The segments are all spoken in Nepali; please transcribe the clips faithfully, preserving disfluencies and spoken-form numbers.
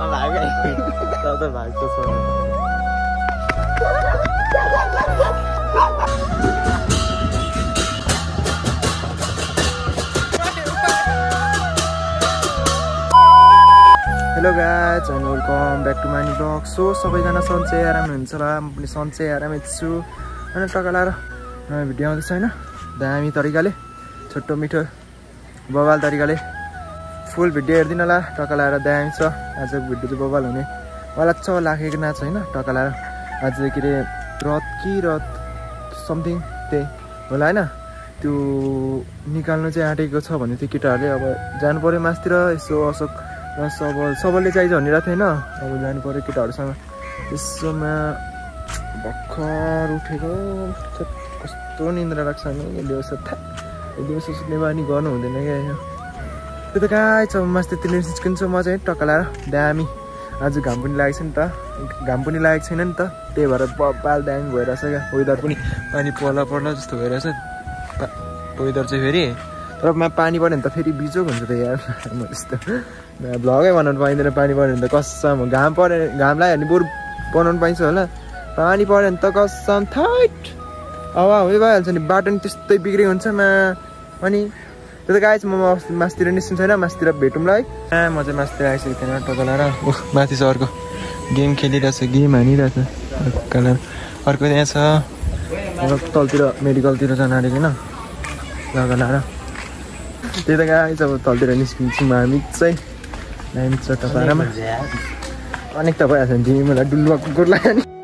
भागै त त भाग्छ छ hello guys and welcome back to my new blog. So सबैजना सन्चै आराम हुनुहुन्छ होला, म पनि सन्चै आरामै छु। अनि टक्का लाएर नयाँ भिडियो आउँदैछ होइन, दामी तरिकाले छोटो मिठो बवाल तरिकाले फुल भिडियो हेरिदिनु होला। टक्का लाएर दामी छ आजको भिडियो चाहिँ बवाल हुने वाला छ। लाखेको नाच होइन, टक्का लाएर आज के अरे रथ कि रथ समथिङ त्यही होला होइन, त्यो निकाल्नु चाहिँ आँटेको छ भने त्यो केटाहरूले अब जानु पऱ्यो मासतिर यसो अशोक र सबल सबलले चाहिन्छ भनिरहेको थियो होइन। अब जानु पऱ्यो केटाहरूसँग, त्यसोमा भर्खर उठेको कस्तो निन्द्रा लाग्छ नि दिउँसो था दिउँसो सुत्ने बानी गर्नु हुँदैन क्या यो। त्यो त कहाँ छ मास त्यति निस्किन्छ म चाहिँ टक्का लाएर दामी। आज घाम पनि लागेको छ नि त, घाम पनि लागेको छैन नि त, त्यही भएर बबाल दामी भइरहेछ क्या। वेदर पनि पानी पर्ला पर्ला जस्तो भइरहेछ वेदर चाहिँ फेरि। तर पानी पऱ्यो भने त फेरि बिजोक हुन्छ त यार, म त्यस्तो भ्लगै बनाउनु पाइँदैन पानी पऱ्यो भने त कसम। घाम पऱ्यो घाम लाग्यो भने बरु बनाउनु पाइन्छ होला, पानी पऱ्यो भने त कसम थाइट हावा हुँदै भइहाल्छ नि। बाटो नि त्यस्तै बिग्रेको हुन्छ मा। अनि त्यो त गाइज म मासतिर निस्किन्छ होइन, मासतिर भेटौँला है। म चाहिँ मासतिर आइसकेको थिएन टक्का लाएर। ओह माथि छ अर्को गेम खेलिरहेछ, गेम हानिरहेछ टक्का लाएर। अर्को त्यहाँ छ तलतिर मेडिकलतिर जान आँटेको होइन टक्का लाएर। त्यही त गाइज अब तलतिर निस्किन्छौँ हामी चाहिँ दामी छ टपारामा। अनेक त भइहाल्छ नि तिमी मलाई डुल्वा कुकुर लाग्यो नि।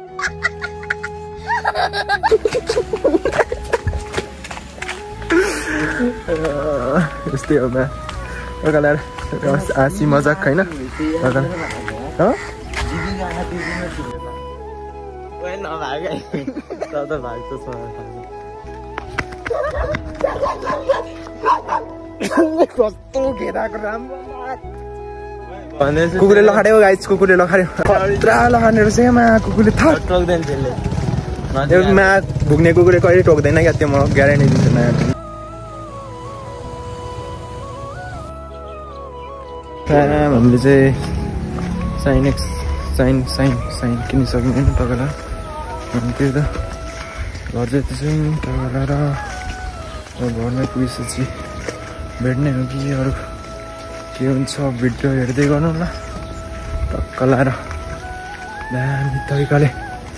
यस्तै हो मा टक्का लाएर हाँसी मजाक होइन टक्का नभागै त त भाग्छ छ कस्तो घेराको राम्रो कुकुरले लखाड्यो गाइज, कुकुरले लखाड्यो पुरा लखाड्ने रहेछ क्या मा। कुकुरले थाहा टोक्दैन त्यसले मा, भुक्ने कुकुरले कहिले टोक्दैन क्या, त्यो म ग्यारेन्टी दिन्छु नयाँ। हामीले चाहिँ साइनेक्स साइन साइन साइन किनिसक्यौँ होइन टक्का लाएर। अनि त्यो त घर चाहिँ त्यसै टक्का लाएर घरमै पुगेपछि भेट्ने हो कि अरू के हुन्छ भिडियो हेर्दै गर्नु ल टक्का लाएर दामी तरिकाले।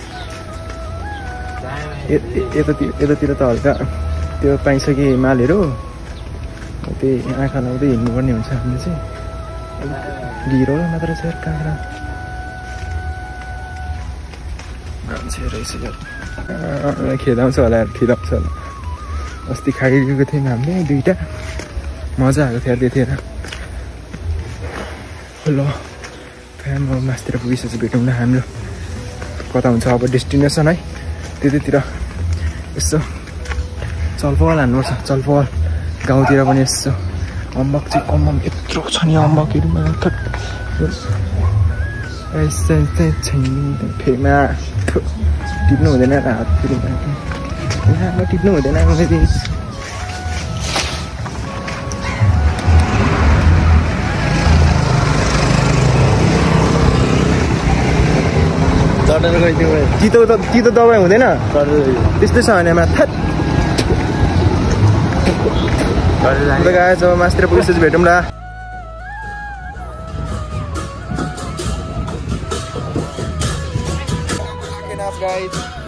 यतातिर यतातिर त हल्का त्यो पाइन्छ कि मालहरू, त्यही आँखा लाउँदै हिँड्नुपर्ने हुन्छ हामीले चाहिँ। ढिरो मात्र छ कहाँ मान्छे रहेछ खेदाउँछ होला खेदाउँछ होला। अस्ति खाइदिएको थियौँ हामीले दुइटा, मजा आएको थियो त्यतिखेर। ल फ्यान अब मासतिर पुगिसकेपछि भेटौँ न हाम्रो कता हुन्छ अब डेस्टिनेसन है। त्यतितिर यसो चलपल हान्नुपर्छ, चलपल गाउँतिर पनि यसो। अम्बक चाहिँ कम्बम यत्रो छ नि अम्बकहरूमा यसो फेरिमा टिप्नु हुँदैन हात फेरि टिप्नु हुँदैन। तितो त तितो दबाई हुँदैन त्यस्तै छ भने माथि गाएछ। अब मासतिर पुगेपछि भेटौँ ल।